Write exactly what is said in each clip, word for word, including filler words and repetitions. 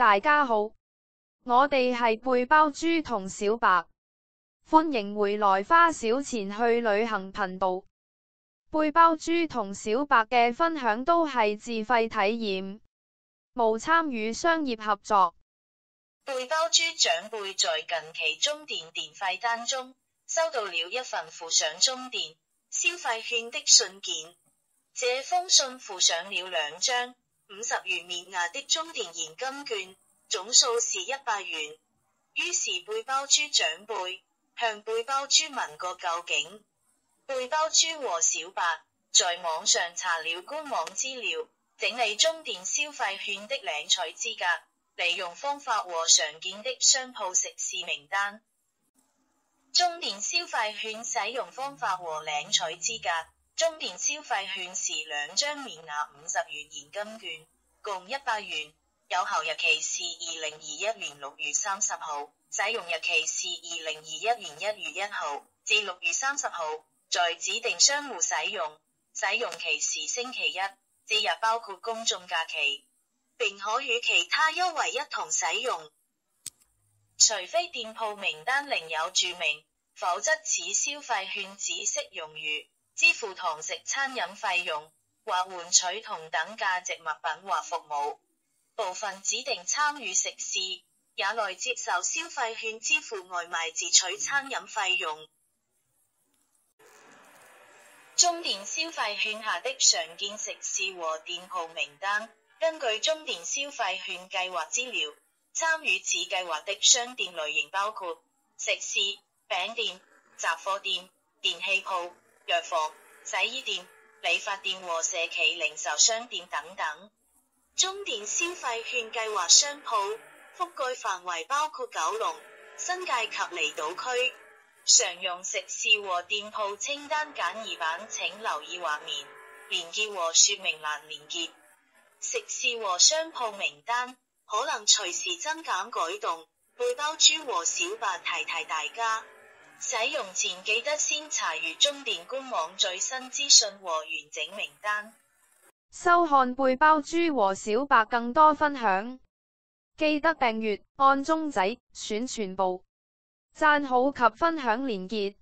大家好，我哋係背包豬同小白，歡迎回來花小錢去旅行頻道。背包豬同小白嘅分享都係自費體驗，無參與商業合作。 背包豬長輩在近期中電電費單中收到了一份附上中電消費券的信件，這封信附上了兩張五十元面額的中電現金券，總數是一百元。於是背包豬長輩向背包豬問個究竟。背包豬和小白在網上查了官網資料，整理中電消費券的領取資格、利用方法和常見的商鋪食肆名單。中電消費券使用方法和領取資格。中電消費券是兩張面額五十元現金券，共一百元，有效日期是二零二一年六月三十號，使用日期是二零二一年一月一號至六月三十號，在指定商戶使用，使用期是星期一至日包括公眾假期，並可與其他優惠一同使用。除非店鋪名單另有注明，否則此消費券只適用於支付堂食餐飲費用，或換取同等價值物品或服務。部分指定參與食肆也來接受消費券支付外賣自取餐飲費用。中電消費券下的常見食肆和店鋪名單，根據中電消費券計劃資料，參與此計劃的商店類型包括食肆、餅店、雜貨店、電器鋪、藥房、洗衣店、理髮店和社企零售商店等等。中電消費券計劃商鋪覆蓋範圍包括九龍、新界及離島區。常用食肆和店鋪清單簡易版請留意畫面連結和說明欄連結。食肆和商鋪名單可能隨時增減改動，背包豬和小白提提大家，使用前記得先查閱中電官網最新資訊和完整名單。 收看背包豬和小白更多分享，記得訂閱，按鐘仔，選全部，讚好及分享連結。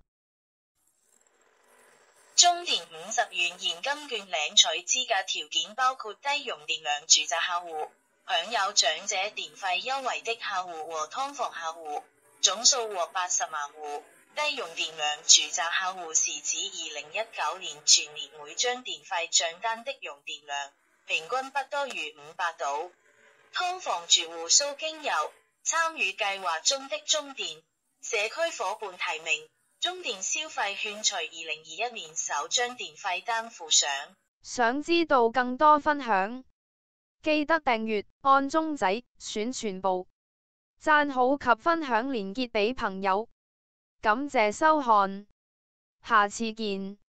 中電五十元現金券領取資格條件包括低用電量住宅客戶、享有長者電費優惠的客戶和劏房客戶，總數獲八十萬戶。低用電量住宅客戶是指二零一九年全年每張電費賬單的用電量，平均不多於五百度。劏房住戶蘇經由參與計劃中的中電社區夥伴提名，中電消費券隨二零二一年首張電費單附上。 想知道更多分享，記得訂閱，按鐘仔，選全部，讚好及分享連結俾朋友。感謝收看，下次見。